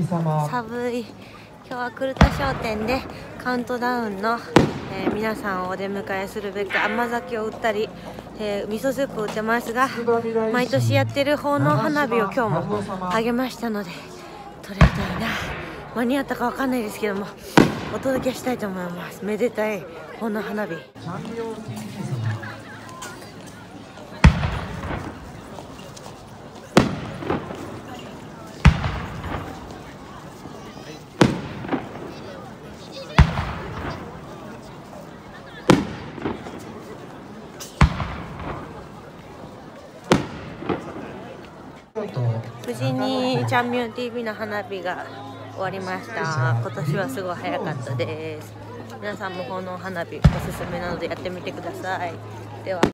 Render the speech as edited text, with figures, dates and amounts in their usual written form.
寒い。今日はクルタ商店でカウントダウンの、皆さんをお出迎えするべく甘酒を売ったり、味噌スープを売ってますが、毎年やってる奉納花火を今日もあげましたので、撮れたいな。間に合ったかわかんないですけども、お届けしたいと思います。めでたい奉納花火。無事にチャンミュン TV の花火が終わりました。今年はすごい早かったです。皆さんも奉納花火おすすめなのでやってみてください。では。